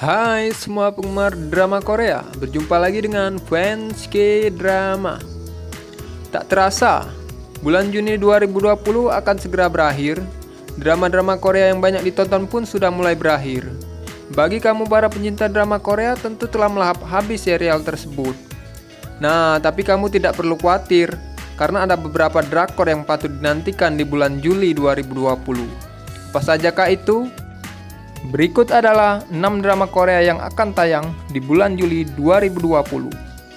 Hai semua penggemar drama Korea, berjumpa lagi dengan fans K-drama. Tak terasa, bulan Juni 2020 akan segera berakhir. Drama-drama Korea yang banyak ditonton pun sudah mulai berakhir. Bagi kamu para pencinta drama Korea tentu telah melahap habis serial tersebut. Nah, tapi kamu tidak perlu khawatir, karena ada beberapa drakor yang patut dinantikan di bulan Juli 2020. Apa sajakah itu? Berikut adalah 6 drama Korea yang akan tayang di bulan Juli 2020.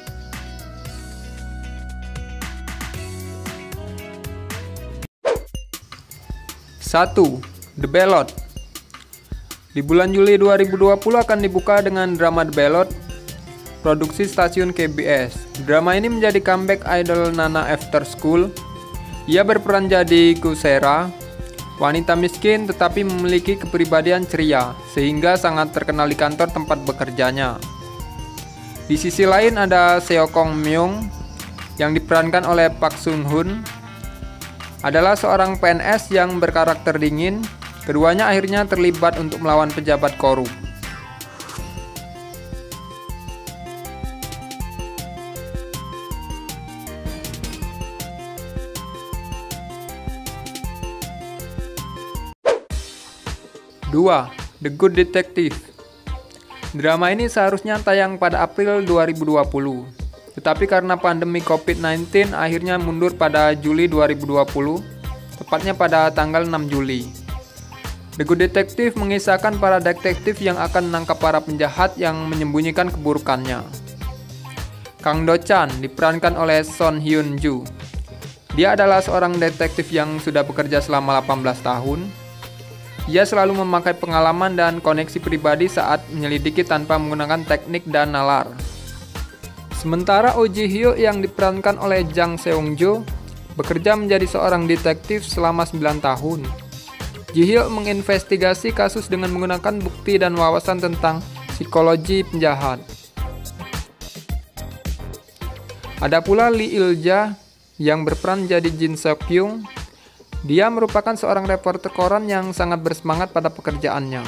1. The Ballot. Di bulan Juli 2020 akan dibuka dengan drama The Ballot, produksi stasiun KBS. Drama ini menjadi comeback idol Nana After School. Ia berperan jadi Kusera, wanita miskin tetapi memiliki kepribadian ceria, sehingga sangat terkenal di kantor tempat bekerjanya. Di sisi lain ada Seo Kong Myung yang diperankan oleh Park Sun Hoon. Adalah seorang PNS yang berkarakter dingin. Keduanya akhirnya terlibat untuk melawan pejabat korup. Dua, The Good Detective. Drama ini seharusnya tayang pada April 2020, tetapi karena pandemi COVID-19 akhirnya mundur pada Juli 2020, tepatnya pada tanggal 6 Juli. The Good Detective mengisahkan para detektif yang akan menangkap para penjahat yang menyembunyikan keburukannya. Kang Do Chan diperankan oleh Son Hyun Joo. Dia adalah seorang detektif yang sudah bekerja selama 18 tahun. Ia selalu memakai pengalaman dan koneksi pribadi saat menyelidiki tanpa menggunakan teknik dan nalar. Sementara Oh Ji Hyo yang diperankan oleh Jang Seung Jo bekerja menjadi seorang detektif selama 9 tahun. Ji Hyo menginvestigasi kasus dengan menggunakan bukti dan wawasan tentang psikologi penjahat. Ada pula Lee Il-ja yang berperan jadi Jin Seok-kyung. Dia merupakan seorang reporter koran yang sangat bersemangat pada pekerjaannya.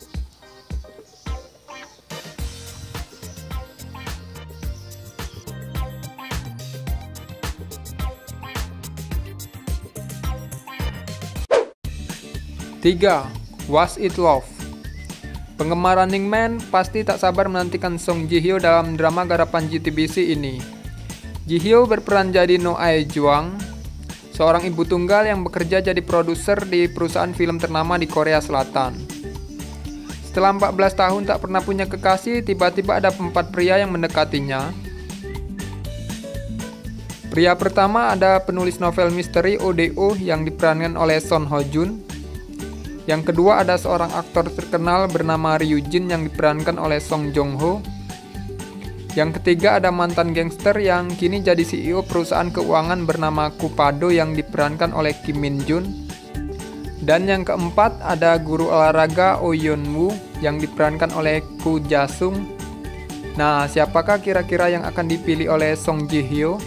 Tiga, Was It Love. Penggemar Running Man pasti tak sabar menantikan Song Ji Hyo dalam drama garapan JTBC ini. Ji Hyo berperan jadi No Ae Juang, seorang ibu tunggal yang bekerja jadi produser di perusahaan film ternama di Korea Selatan. Setelah 14 tahun tak pernah punya kekasih, tiba-tiba ada 4 pria yang mendekatinya. Pria pertama ada penulis novel misteri ODO yang diperankan oleh Son Ho Jun. Yang kedua ada seorang aktor terkenal bernama Ryu Jin yang diperankan oleh Song Jong Ho. Yang ketiga ada mantan gangster yang kini jadi CEO perusahaan keuangan bernama Kupado yang diperankan oleh Kim Min Jun. Dan yang keempat ada guru olahraga Oh Yeon Woo yang diperankan oleh Koo Ja Sung. Nah, siapakah kira-kira yang akan dipilih oleh Song Ji Hyo?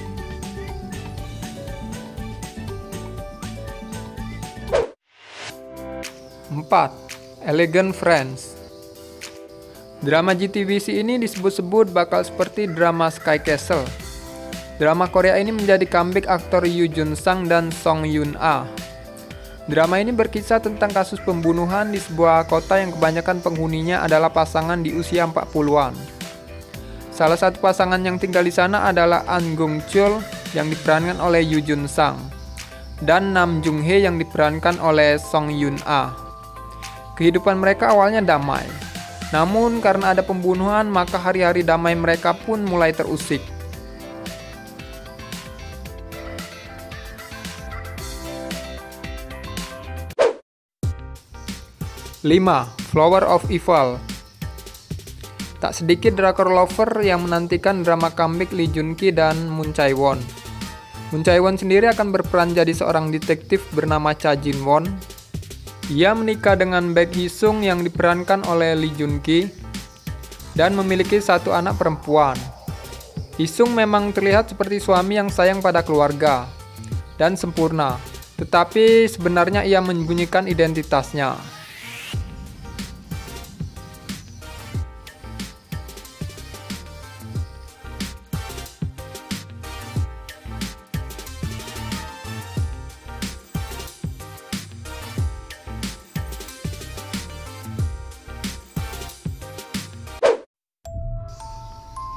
Empat, Elegant Friends. Drama JTBC ini disebut-sebut bakal seperti drama Sky Castle. Drama Korea ini menjadi comeback aktor Yoo Jun Sang dan Song Yoon Ah. Drama ini berkisah tentang kasus pembunuhan di sebuah kota yang kebanyakan penghuninya adalah pasangan di usia 40-an. Salah satu pasangan yang tinggal di sana adalah An Gong Chul yang diperankan oleh Yoo Jun Sang dan Nam Jung Hae yang diperankan oleh Song Yoon Ah. Kehidupan mereka awalnya damai. Namun karena ada pembunuhan, maka hari-hari damai mereka pun mulai terusik. Lima, Flower of Evil. Tak sedikit drakor lover yang menantikan drama comeback Lee Jun Ki dan Moon Chae Won. Moon Chae Won sendiri akan berperan jadi seorang detektif bernama Cha Jin Won. Ia menikah dengan Baek Hee Sung yang diperankan oleh Lee Jun Ki dan memiliki 1 anak perempuan. Hee Sung memang terlihat seperti suami yang sayang pada keluarga dan sempurna, tetapi sebenarnya ia menyembunyikan identitasnya.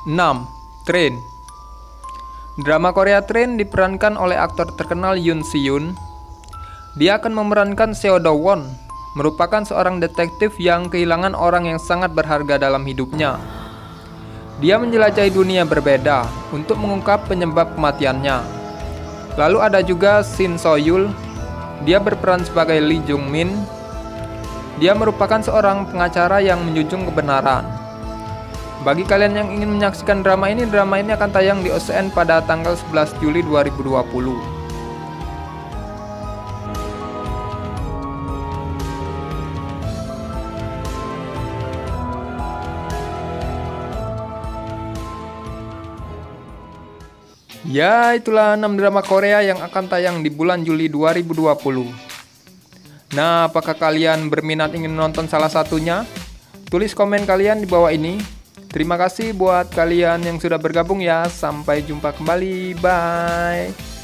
6. Train. Drama Korea Train diperankan oleh aktor terkenal Yoon Si-yoon. Dia akan memerankan Seo Do-won, merupakan seorang detektif yang kehilangan orang yang sangat berharga dalam hidupnya. Dia menjelajahi dunia berbeda untuk mengungkap penyebab kematiannya. Lalu ada juga Shin So-yul. Dia berperan sebagai Lee Jung-min. Dia merupakan seorang pengacara yang menjunjung kebenaran. Bagi kalian yang ingin menyaksikan drama ini akan tayang di OCN pada tanggal 11 Juli 2020. Ya, itulah 6 drama Korea yang akan tayang di bulan Juli 2020. Nah, apakah kalian berminat ingin menonton salah satunya? Tulis komen kalian di bawah ini. Terima kasih buat kalian yang sudah bergabung ya. Sampai jumpa kembali. Bye.